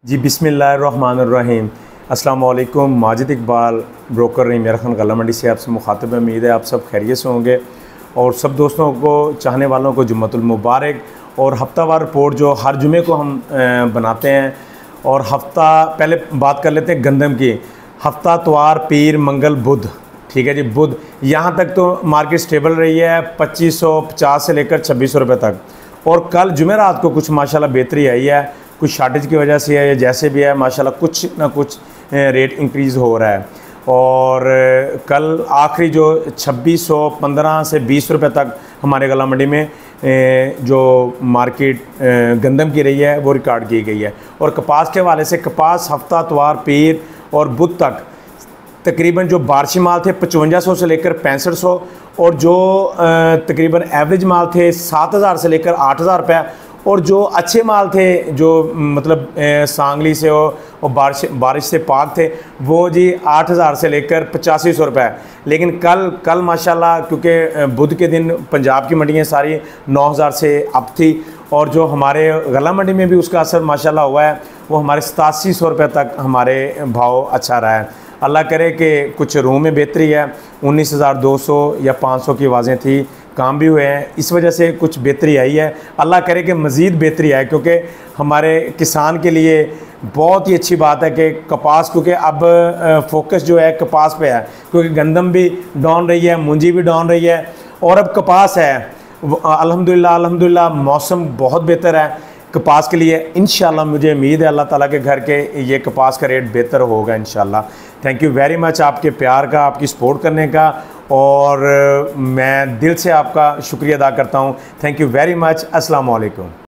जी बिस्मिल्लाहिर्रहमानिर्रहीम। अस्सलाम वालेकुम। माजिद इकबाल ब्रोकर रही मेरा खान गला मंडी से आपसे मुखातिब। उम्मीद है आप सब खैरियत से होंगे और सब दोस्तों को चाहने वालों को जुम्मतुल मुबारक। और हफ्तावार रिपोर्ट जो हर जुमे को हम बनाते हैं और हफ्ता पहले बात कर लेते हैं गंदम की। हफ्ता तवार पीर मंगल बुध, ठीक है जी, बुध यहाँ तक तो मार्केट स्टेबल रही है 2550 से लेकर 2600 रुपये तक। और कल जुमेरात को कुछ माशाल्लाह बेहतरी आई है, कुछ शार्टेज की वजह से है या जैसे भी है माशाल्लाह कुछ ना कुछ रेट इंक्रीज़ हो रहा है। और कल आखिरी जो 2615 से 20 रुपये तक हमारे गला मंडी में जो मार्केट गंदम की रही है वो रिकॉर्ड की गई है। और कपास के हवाले से कपास हफ्ता तवार पीर और बुध तक तकरीबन जो बारिशी माल थे 5500 से लेकर 6500 और जो तकरीबन एवरेज माल थे 7000 से लेकर 8000 रुपये। और जो अच्छे माल थे जो मतलब सांगली से और बारिश से पाक थे वो जी 8000 से लेकर 8500 रुपये। लेकिन कल माशाल्लाह क्योंकि बुध के दिन पंजाब की मंडियाँ सारी 9000 से अप थी और जो हमारे गला मंडी में भी उसका असर माशाल्लाह हुआ है, वो हमारे 8700 रुपये तक हमारे भाव अच्छा रहा है। अल्लाह करे कि कुछ रूह में बेहतरी है, 19,200 या 500 की आवाज़ें थी, काम भी हुए हैं, इस वजह से कुछ बेहतरी आई है। अल्लाह करे कि मज़ीद बेहतरी आए क्योंकि हमारे किसान के लिए बहुत ही अच्छी बात है कि कपास, क्योंकि अब फोकस जो है कपास पे है, क्योंकि गंदम भी डाउन रही है, मूंजी भी डाउन रही है और अब कपास है। अल्हम्दुलिल्लाह मौसम बहुत बेहतर है कपास के लिए। इंशाल्लाह मुझे उम्मीद है अल्लाह ताला के घर के ये कपास का रेट बेहतर होगा इंशाल्लाह। थैंक यू वेरी मच आपके प्यार का, आपकी सपोर्ट करने का, और मैं दिल से आपका शुक्रिया अदा करता हूँ। Thank you very much. अस्सलाम वालेकुम।